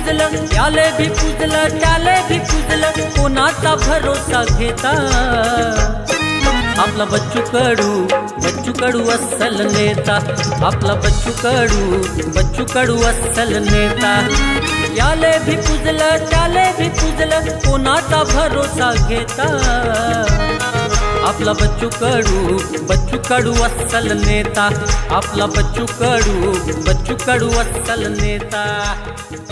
पुजलं त्याले भी पुजलं त्याले भी पुजलं कोणाचा भरोसा घेता आपला बच्चू कडू अस्सल नेता आपला बच्चू कडू अस्सल नेता याले भी पुजलं त्याले भी पुजलं कोणाचा भरोसा घेता आपला बच्चू कडू अस्सल नेता आपला बच्चू कडू अस्सल नेता।